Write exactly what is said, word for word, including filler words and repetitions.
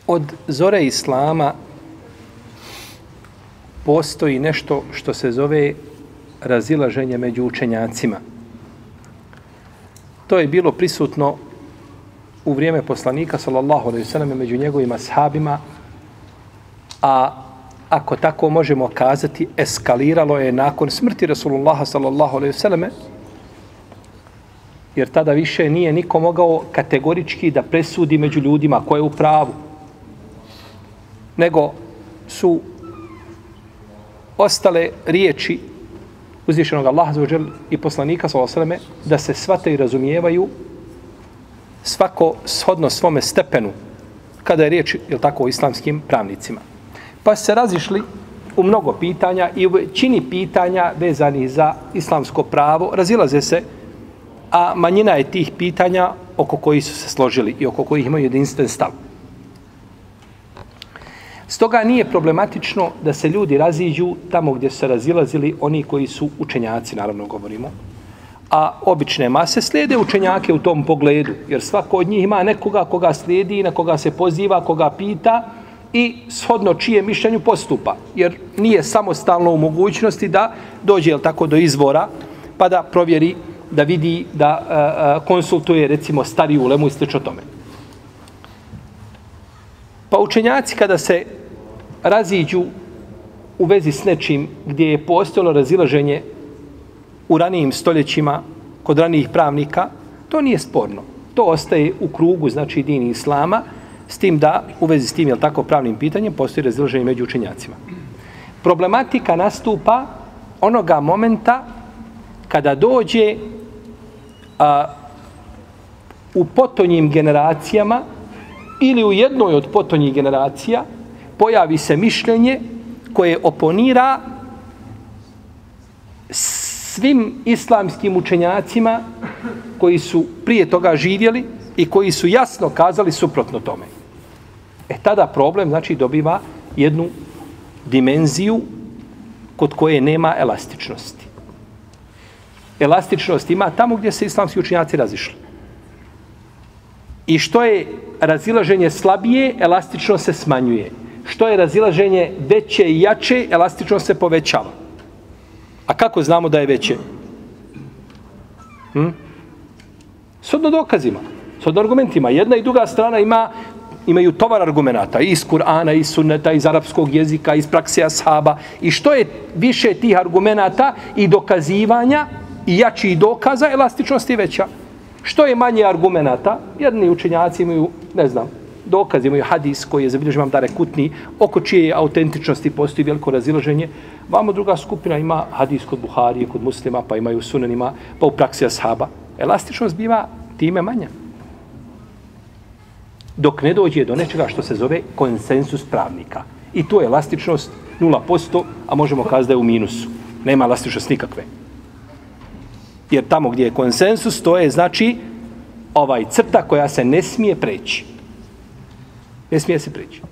Od zore Islama postoji nešto što se zove razilaženje među učenjacima. To je bilo prisutno u vrijeme poslanika, sallallahu alejhi ve sellem, među njegovim ashabima, a ako tako možemo kazati, eskaliralo je nakon smrti Rasulullaha, sallallahu alejhi ve sellem, jer tada više nije niko mogao kategorički da presudi među ljudima ko je u pravu, nego su ostale riječi uzvišenog Allaha azza wa dželle i poslanika sallallahu alejhi ve sellem da se shvate i razumijevaju svako shodno svome stepenu kada je riječ, je tako, o islamskim pravnicima. Pa se razišli u mnogo pitanja i u većini pitanja vezanih za islamsko pravo razilaze se, a manjina je tih pitanja oko kojih su se složili i oko kojih imaju jedinstven stav. Stoga nije problematično da se ljudi raziđu tamo gdje su se razilazili oni koji su učenjaci, naravno govorimo, a obične mase slijede učenjake u tom pogledu, jer svako od njih ima nekoga koga slijedi, na koga se poziva, koga pita i shodno čije mišljenju postupa, jer nije samostalno u mogućnosti da dođe, jel tako, do izvora pa da provjeri, da vidi, da uh, konsultuje recimo stariju ulemu i slično tome. Pa učenjaci kada se raziđu u vezi s nečim gdje je postojalo razilaženje u ranijim stoljećima kod ranijih pravnika, to nije sporno. To ostaje u krugu, znači, dini islama, s tim da u vezi s tim, jel tako, pravnim pitanjem postoji razilaženje među učenjacima. Problematika nastupa onoga momenta kada dođe a, u potonjim generacijama ili u jednoj od potonjih generacija pojavi se mišljenje koje oponira svim islamskim učenjacima koji su prije toga živjeli i koji su jasno kazali suprotno tome. E tada problem, znači, dobiva jednu dimenziju kod koje nema elastičnosti. Elastičnost ima tamo gdje se islamski učenjaci razišli. I što je razilaženje slabije, elastičnost se smanjuje. Što je razilaženje veće i jače, elastičnost se povećava. A kako znamo da je veće? Hm? Shodno dokazima, shodno argumentima. Jedna i druga strana ima, imaju tovar argumenata, iz Kur'ana, iz sunneta, iz arapskog jezika, iz praksi ashaba. I što je više tih argumenata i dokazivanja i jačih dokaza, elastičnost je veća. Što je manje argumenata, jedni učenjaci imaju, ne znam, dokaz, imaju hadis koji je zabilježen Imam Darekutni, oko čije autentičnosti postoji veliko razilaženje. Vamo druga skupina ima hadis kod Buharije, kod Muslima, pa imaju sunanima, pa u praksi ashaba. Elastičnost biva time manja. Dok ne dođe do nečega što se zove konsensus pravnika. I tu je elastičnost nula posto, a možemo kazati da je u minusu. Nema elastičnost nikakve. Jer tamo gdje je konsensus, to je, znači, ovaj crta koja se ne smije preći. Ne smije se preći.